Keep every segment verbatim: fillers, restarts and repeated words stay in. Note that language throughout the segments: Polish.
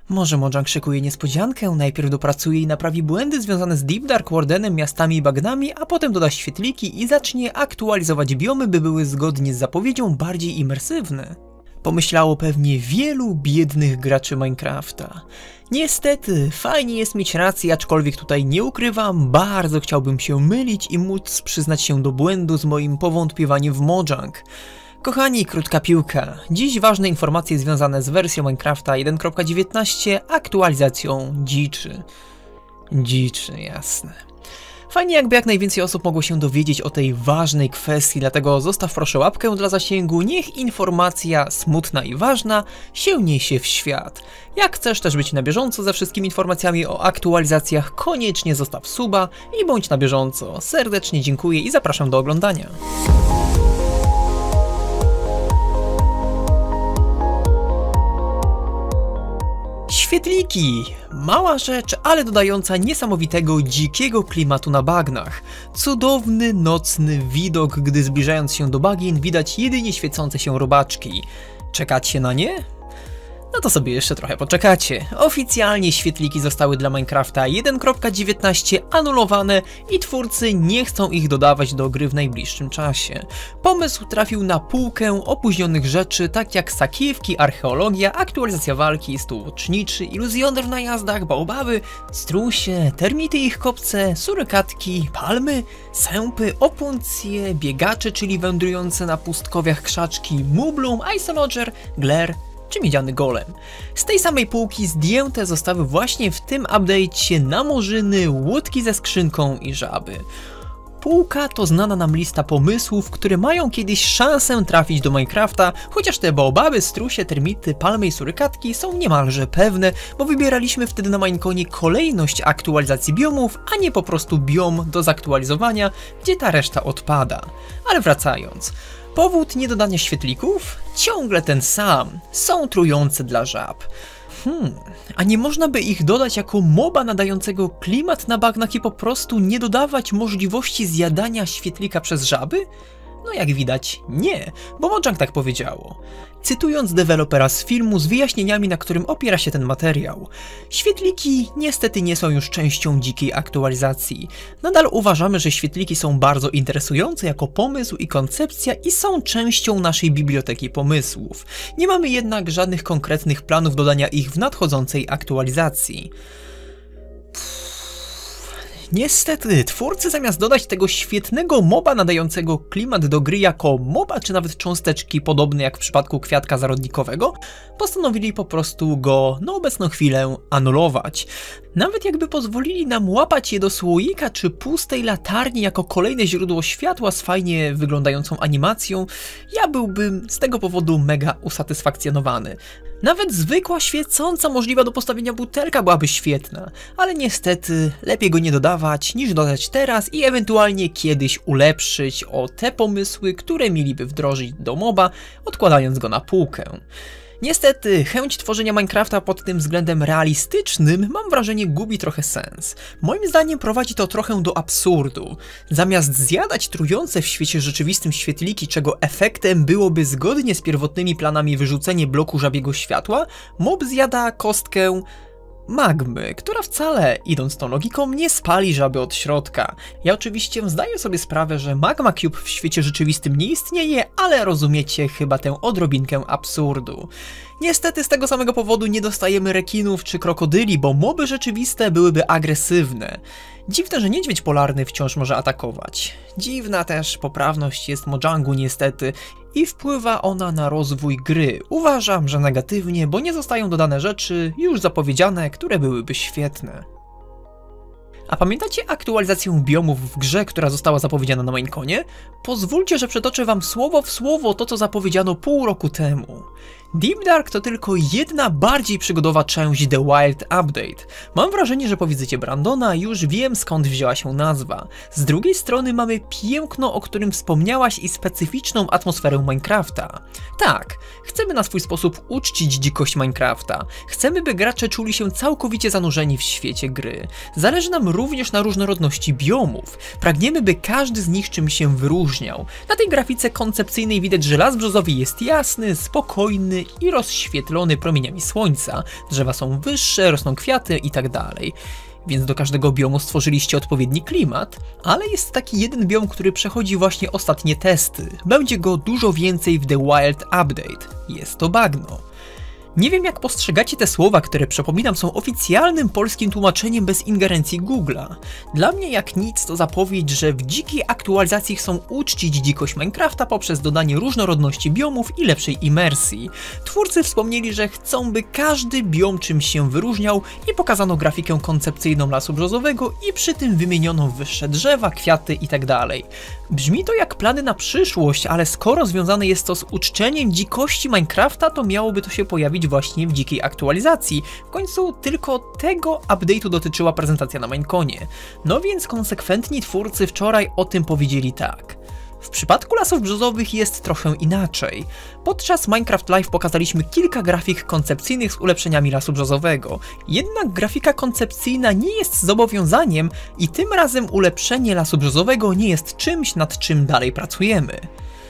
Może Mojang szykuje niespodziankę, najpierw dopracuje i naprawi błędy związane z Deep Dark Wardenem, miastami i bagnami, a potem doda świetliki i zacznie aktualizować biomy, by były zgodnie z zapowiedzią bardziej imersywne. Pomyślało pewnie wielu biednych graczy Minecrafta. Niestety, fajnie jest mieć rację, aczkolwiek tutaj nie ukrywam, bardzo chciałbym się mylić i móc przyznać się do błędu z moim powątpiewaniem w Mojang. Kochani, krótka piłka. Dziś ważne informacje związane z wersją Minecrafta jeden kropka dziewiętnaście, aktualizacją dziczy. Dziczy, jasne. Fajnie, jakby jak najwięcej osób mogło się dowiedzieć o tej ważnej kwestii, dlatego zostaw proszę łapkę dla zasięgu, niech informacja smutna i ważna się niesie w świat. Jak chcesz też być na bieżąco ze wszystkimi informacjami o aktualizacjach, koniecznie zostaw suba i bądź na bieżąco. Serdecznie dziękuję i zapraszam do oglądania. Świetliki! Mała rzecz, ale dodająca niesamowitego, dzikiego klimatu na bagnach. Cudowny, nocny widok, gdy zbliżając się do bagien widać jedynie świecące się robaczki. Czekacie na nie? No to sobie jeszcze trochę poczekacie. Oficjalnie świetliki zostały dla Minecrafta jeden kropka dziewiętnaście anulowane i twórcy nie chcą ich dodawać do gry w najbliższym czasie. Pomysł trafił na półkę opóźnionych rzeczy, tak jak sakiewki, archeologia, aktualizacja walki, stół łuczniczy, iluzjoner w najazdach, baobaby, strusie, termity i ich kopce, surykatki, palmy, sępy, opuncje, biegacze, czyli wędrujące na pustkowiach krzaczki, mublum, isolodger, gler czy miedziany golem. Z tej samej półki zdjęte zostały właśnie w tym update'cie namorzyny, łódki ze skrzynką i żaby. Półka to znana nam lista pomysłów, które mają kiedyś szansę trafić do Minecrafta, chociaż te baobaby, strusie, termity, palmy i surykatki są niemalże pewne, bo wybieraliśmy wtedy na Mineconie kolejność aktualizacji biomów, a nie po prostu biom do zaktualizowania, gdzie ta reszta odpada. Ale wracając. Powód niedodania świetlików? Ciągle ten sam. Są trujące dla żab. Hmm, a nie można by ich dodać jako moba nadającego klimat na bagnach i po prostu nie dodawać możliwości zjadania świetlika przez żaby? No jak widać, nie, bo Mojang tak powiedziało. Cytując dewelopera z filmu z wyjaśnieniami, na którym opiera się ten materiał. Świetliki niestety nie są już częścią dzikiej aktualizacji. Nadal uważamy, że świetliki są bardzo interesujące jako pomysł i koncepcja i są częścią naszej biblioteki pomysłów. Nie mamy jednak żadnych konkretnych planów dodania ich w nadchodzącej aktualizacji. Niestety, twórcy zamiast dodać tego świetnego moba nadającego klimat do gry jako moba czy nawet cząsteczki podobne jak w przypadku kwiatka zarodnikowego, postanowili po prostu go na obecną chwilę anulować. Nawet jakby pozwolili nam łapać je do słoika czy pustej latarni jako kolejne źródło światła z fajnie wyglądającą animacją, ja byłbym z tego powodu mega usatysfakcjonowany. Nawet zwykła, świecąca, możliwa do postawienia butelka byłaby świetna, ale niestety lepiej go nie dodawać niż dodać teraz i ewentualnie kiedyś ulepszyć o te pomysły, które mieliby wdrożyć do moba, odkładając go na półkę. Niestety, chęć tworzenia Minecrafta pod tym względem realistycznym, mam wrażenie, gubi trochę sens. Moim zdaniem prowadzi to trochę do absurdu. Zamiast zjadać trujące w świecie rzeczywistym świetliki, czego efektem byłoby zgodnie z pierwotnymi planami wyrzucenie bloku żabiego światła, mob zjada kostkę magmy, która wcale, idąc tą logiką, nie spali żaby od środka. Ja oczywiście zdaję sobie sprawę, że Magma Cube w świecie rzeczywistym nie istnieje, ale rozumiecie chyba tę odrobinkę absurdu. Niestety z tego samego powodu nie dostajemy rekinów czy krokodyli, bo moby rzeczywiste byłyby agresywne. Dziwne, że niedźwiedź polarny wciąż może atakować. Dziwna też poprawność jest Mojangu niestety i wpływa ona na rozwój gry. Uważam, że negatywnie, bo nie zostają dodane rzeczy już zapowiedziane, które byłyby świetne. A pamiętacie aktualizację biomów w grze, która została zapowiedziana na Mineconie? Pozwólcie, że przetoczę wam słowo w słowo to, co zapowiedziano pół roku temu. Deep Dark to tylko jedna bardziej przygodowa część The Wild Update. Mam wrażenie, że po wizycie Brandona już wiem, skąd wzięła się nazwa. Z drugiej strony mamy piękno, o którym wspomniałaś, i specyficzną atmosferę Minecrafta. Tak, chcemy na swój sposób uczcić dzikość Minecrafta. Chcemy, by gracze czuli się całkowicie zanurzeni w świecie gry. Zależy nam również na różnorodności biomów. Pragniemy, by każdy z nich czymś się wyróżniał. Na tej grafice koncepcyjnej widać, że las brzozowy jest jasny, spokojny, ciemny i rozświetlony promieniami słońca, drzewa są wyższe, rosną kwiaty itd. Więc do każdego biomu stworzyliście odpowiedni klimat, ale jest taki jeden biom, który przechodzi właśnie ostatnie testy. Będzie go dużo więcej w The Wild Update. Jest to bagno. Nie wiem, jak postrzegacie te słowa, które, przypominam, są oficjalnym polskim tłumaczeniem bez ingerencji Google'a. Dla mnie jak nic to zapowiedź, że w dzikiej aktualizacji chcą uczcić dzikość Minecrafta poprzez dodanie różnorodności biomów i lepszej imersji. Twórcy wspomnieli, że chcą, by każdy biom czymś się wyróżniał i pokazano grafikę koncepcyjną lasu brzozowego i przy tym wymieniono wyższe drzewa, kwiaty itd. Brzmi to jak plany na przyszłość, ale skoro związane jest to z uczczeniem dzikości Minecrafta, to miałoby to się pojawić właśnie w dzikiej aktualizacji. W końcu tylko tego update'u dotyczyła prezentacja na Mineconie. No więc konsekwentni twórcy wczoraj o tym powiedzieli tak. W przypadku lasów brzozowych jest trochę inaczej. Podczas Minecraft Live pokazaliśmy kilka grafik koncepcyjnych z ulepszeniami lasu brzozowego. Jednak grafika koncepcyjna nie jest zobowiązaniem i tym razem ulepszenie lasu brzozowego nie jest czymś, nad czym dalej pracujemy.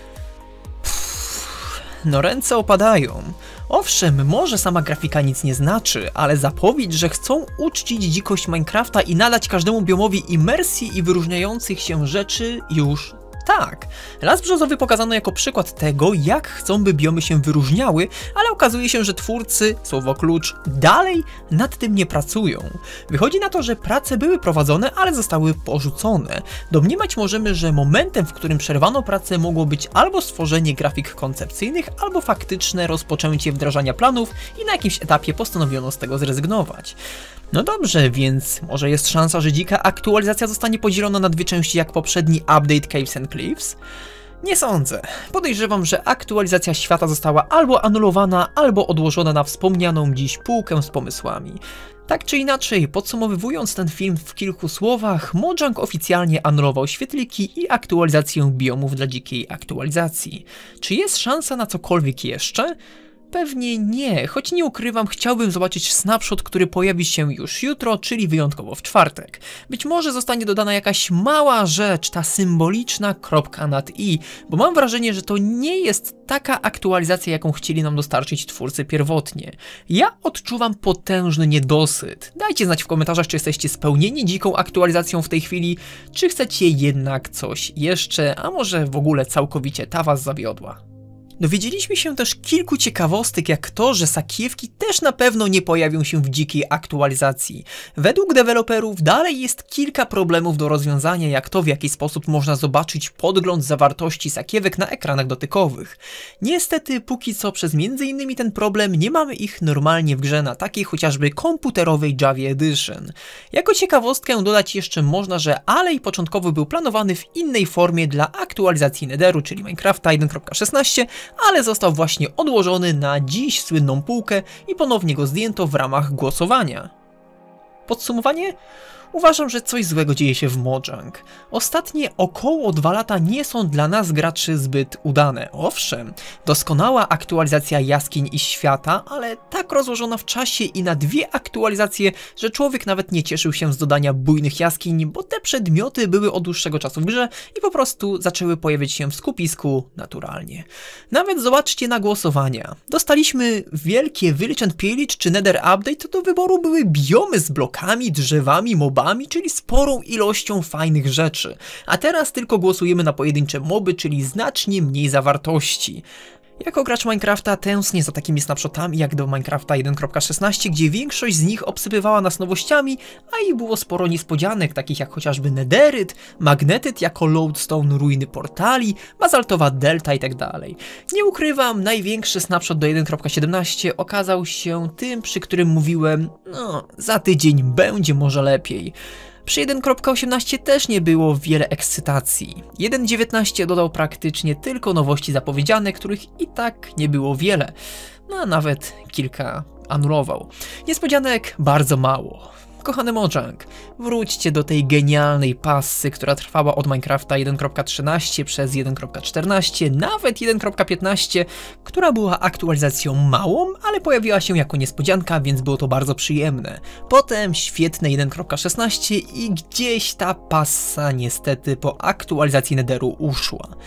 Pff, no ręce opadają. Owszem, może sama grafika nic nie znaczy, ale zapowiedź, że chcą uczcić dzikość Minecrafta i nadać każdemu biomowi imersji i wyróżniających się rzeczy już tak. Las brzozowy pokazano jako przykład tego, jak chcą, by biomy się wyróżniały, ale okazuje się, że twórcy, słowo klucz, dalej nad tym nie pracują. Wychodzi na to, że prace były prowadzone, ale zostały porzucone. Domniemać możemy, że momentem, w którym przerwano pracę, mogło być albo stworzenie grafik koncepcyjnych, albo faktyczne rozpoczęcie wdrażania planów i na jakimś etapie postanowiono z tego zrezygnować. No dobrze, więc może jest szansa, że dzika aktualizacja zostanie podzielona na dwie części jak poprzedni update Caves and Cliffs? Nie sądzę. Podejrzewam, że aktualizacja świata została albo anulowana, albo odłożona na wspomnianą dziś półkę z pomysłami. Tak czy inaczej, podsumowując ten film w kilku słowach, Mojang oficjalnie anulował świetliki i aktualizację biomów dla dzikiej aktualizacji. Czy jest szansa na cokolwiek jeszcze? Pewnie nie, choć nie ukrywam, chciałbym zobaczyć snapshot, który pojawi się już jutro, czyli wyjątkowo w czwartek. Być może zostanie dodana jakaś mała rzecz, ta symboliczna kropka nad i, bo mam wrażenie, że to nie jest taka aktualizacja, jaką chcieli nam dostarczyć twórcy pierwotnie. Ja odczuwam potężny niedosyt. Dajcie znać w komentarzach, czy jesteście spełnieni dziką aktualizacją w tej chwili, czy chcecie jednak coś jeszcze, a może w ogóle całkowicie ta was zawiodła. Dowiedzieliśmy się też kilku ciekawostek, jak to, że sakiewki też na pewno nie pojawią się w dzikiej aktualizacji. Według deweloperów dalej jest kilka problemów do rozwiązania, jak to, w jaki sposób można zobaczyć podgląd zawartości sakiewek na ekranach dotykowych. Niestety póki co przez między innymi ten problem nie mamy ich normalnie w grze na takiej chociażby komputerowej Java Edition. Jako ciekawostkę dodać jeszcze można, że Alley początkowo był planowany w innej formie dla aktualizacji Netheru, czyli Minecrafta jeden kropka szesnaście, ale został właśnie odłożony na dziś słynną półkę i ponownie go zdjęto w ramach głosowania. Podsumowanie? Uważam, że coś złego dzieje się w Mojang. Ostatnie około dwa lata nie są dla nas graczy zbyt udane. Owszem, doskonała aktualizacja jaskiń i świata, ale tak rozłożona w czasie i na dwie aktualizacje, że człowiek nawet nie cieszył się z dodania bujnych jaskiń, bo te przedmioty były od dłuższego czasu w grze i po prostu zaczęły pojawiać się w skupisku naturalnie. Nawet zobaczcie na głosowania. Dostaliśmy wielkie Village and Pillage czy Nether Update, to do wyboru były biomy z blokami, drzewami, mobami, czyli sporą ilością fajnych rzeczy. A teraz tylko głosujemy na pojedyncze moby, czyli znacznie mniej zawartości. Jako gracz Minecrafta tęsknię za takimi snapshotami jak do Minecrafta jeden kropka szesnaście, gdzie większość z nich obsypywała nas nowościami, a i było sporo niespodzianek, takich jak chociażby Netheryt, Magnetyt jako Lodestone, ruiny portali, bazaltowa delta itd. Nie ukrywam, największy snapshot do jeden kropka siedemnaście okazał się tym, przy którym mówiłem, no, za tydzień będzie może lepiej. Przy jeden kropka osiemnaście też nie było wiele ekscytacji. jeden kropka dziewiętnaście dodał praktycznie tylko nowości zapowiedziane, których i tak nie było wiele, no a nawet kilka anulował. Niespodzianek bardzo mało. Kochany Mojang, wróćcie do tej genialnej passy, która trwała od Minecrafta jeden kropka trzynaście przez jeden kropka czternaście, nawet jeden kropka piętnaście, która była aktualizacją małą, ale pojawiła się jako niespodzianka, więc było to bardzo przyjemne. Potem świetne jeden kropka szesnaście i gdzieś ta passa niestety po aktualizacji Netheru uszła.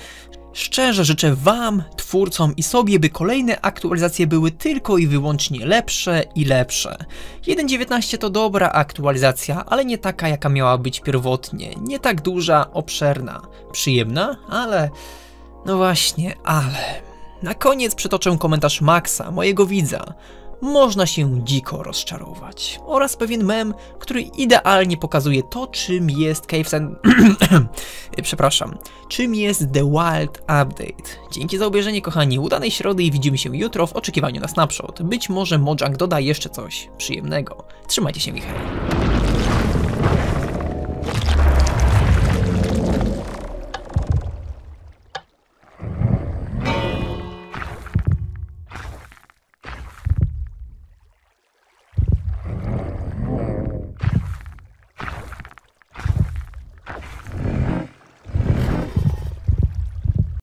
Szczerze życzę wam, twórcom i sobie, by kolejne aktualizacje były tylko i wyłącznie lepsze i lepsze. jeden dziewiętnaście to dobra aktualizacja, ale nie taka, jaka miała być pierwotnie. Nie tak duża, obszerna. Przyjemna, ale... no właśnie, ale... Na koniec przytoczę komentarz Maxa, mojego widza. Można się dziko rozczarować. Oraz pewien mem, który idealnie pokazuje to, czym jest Cave Sand... Przepraszam. Czym jest The Wild Update. Dzięki za obejrzenie, kochani, udanej środy i widzimy się jutro w oczekiwaniu na snapshot. Być może Mojang doda jeszcze coś przyjemnego. Trzymajcie się, Michał.